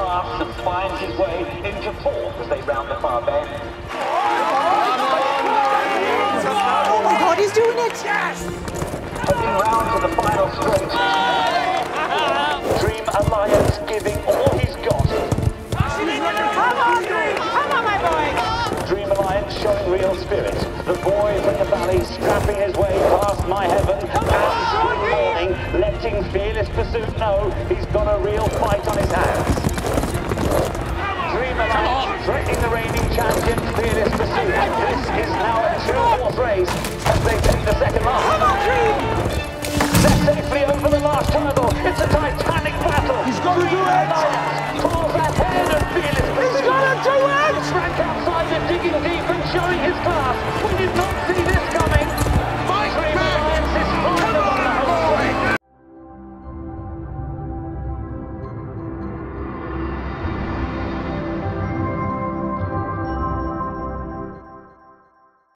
advance and finds his way into fourth as they round the far bend. Oh my God, he's doing it! Yes! Heading round to the final straight. Dream Alliance giving all he's got. Come on, Dream! Come on, my boy! Dream Alliance showing real spirit. The boy from the valley strapping his way past my heaven. And good morning, letting fearless pursuit know he's got a real fight on his hands. Dream Alliance threatening the reigning champion, fearless pursuit. This is now a 2-horse race as they take the second lap. Come on, Dream!